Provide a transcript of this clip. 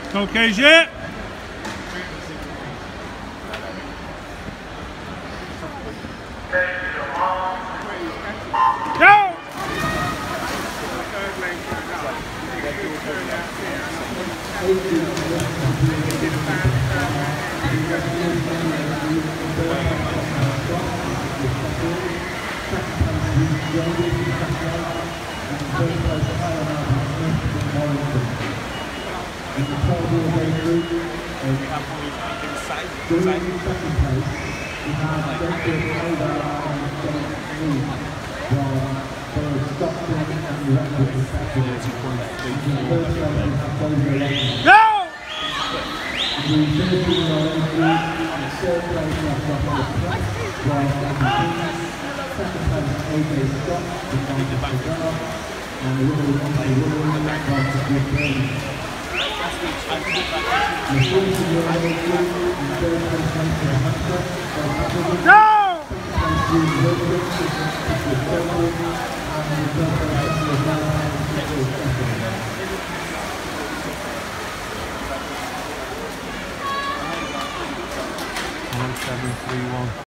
Caucasian. Go! In the 12-year group, during the second place, we have Jacob Over and James Lee from Stockton and Redwood respectively. In the first place, we have David Lane. Go! The 13-year-old group, and the third place, we have Robert from Aberdeen. Second place, AJ Scott from Montreal. And the winner of the women from Ukraine. Go! One 7 3 1.